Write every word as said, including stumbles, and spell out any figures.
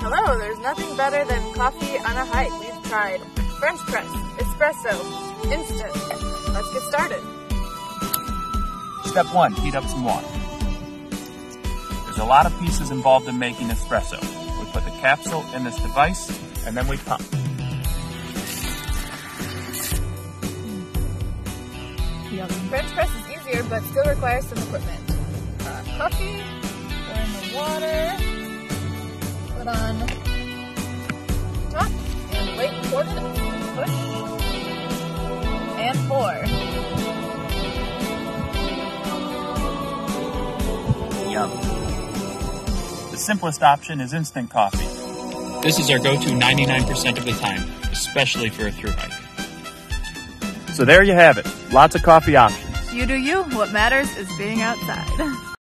Hello, there's nothing better than coffee on a hike. We've tried French press, espresso, instant. Let's get started. Step one, heat up some water. There's a lot of pieces involved in making espresso. We put the capsule in this device and then we pump. French press is easier but still requires some equipment. Uh, coffee, pour in the water, put on top, and wait for it. Push, and pour. Yum. The simplest option is instant coffee. This is our go-to ninety-nine percent of the time, especially for a thru hike. So there you have it. Lots of coffee options. You do you. What matters is being outside.